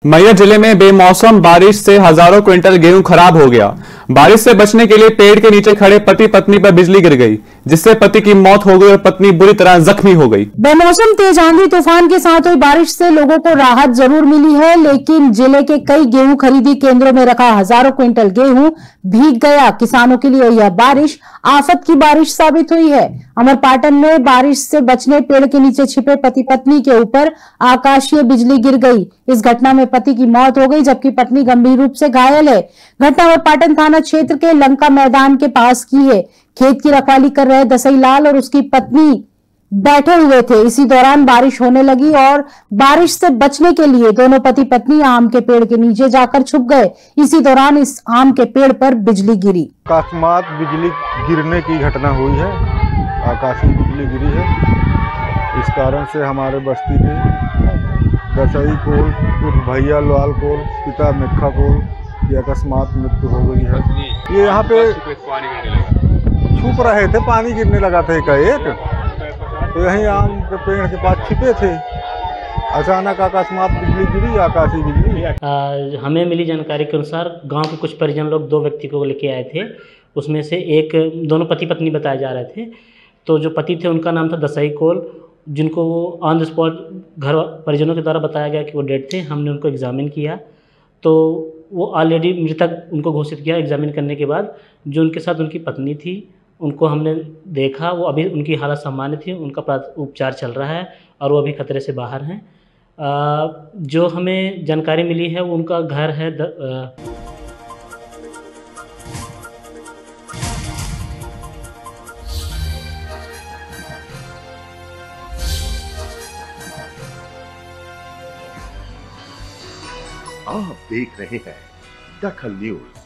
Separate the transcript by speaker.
Speaker 1: मैया जिले में बेमौसम बारिश से हजारों क्विंटल गेहूं खराब हो गया। बारिश से बचने के लिए पेड़ के नीचे खड़े पति पत्नी पर बिजली गिर गई, जिससे पति की मौत हो गई और पत्नी बुरी तरह जख्मी हो गई।
Speaker 2: बेमौसम तेज आंधी तूफान के साथ हुई बारिश से लोगों को राहत जरूर मिली है, लेकिन जिले के कई गेहूं खरीदी केंद्रों में रखा हजारों क्विंटल गेहूं भीग गया। किसानों के लिए यह बारिश आफत की बारिश साबित हुई है। अमरपाटन में बारिश से बचने पेड़ के नीचे छिपे पति पत्नी के ऊपर आकाशीय बिजली गिर गई। इस घटना में पति की मौत हो गई, जबकि पत्नी गंभीर रूप से घायल है। घटना अमरपाटन थाना क्षेत्र के लंका मैदान के पास की है। खेत की रखवाली कर रहे दसई लाल और उसकी पत्नी बैठे हुए थे। इसी दौरान बारिश होने लगी और बारिश से बचने के लिए दोनों पति पत्नी आम के पेड़ के नीचे जाकर छुप गए। इसी दौरान इस आम के पेड़ पर बिजली गिरी।
Speaker 3: अकस्मात बिजली गिरने की घटना हुई है, आकाशीय बिजली गिरी है। इस कारण से हमारे बस्ती के दसई कोल भैया लाल कोल पिता मिखा कोल की अकस्मात मृत्यु हो गई है। ये यहाँ पे छुप रहे थे, पानी गिरने लगा था एक, तो यहीं आम के पेड़ के पास छिपे थे। अचानक अकस्मात बिजली गिरी, आकाशीय बिजली।
Speaker 4: हमें मिली जानकारी के अनुसार गांव के कुछ परिजन लोग दो व्यक्ति को लेके आए थे। उसमें से दोनों पति पत्नी बताए जा रहे थे। तो जो पति थे उनका नाम था दसई कोल, जिनको वो ऑन द स्पॉट घर परिजनों के द्वारा बताया गया कि वो डेड थे। हमने उनको एग्जामिन किया तो वो ऑलरेडी मृतक उनको घोषित किया। एग्जामिन करने के बाद जो उनके साथ उनकी पत्नी थी उनको हमने देखा, वो अभी उनकी हालत सामान्य थी, उनका उपचार चल रहा है और वो अभी खतरे से बाहर हैं। जो हमें जानकारी मिली है वो उनका घर है
Speaker 5: आप देख रहे हैं दखल न्यूज।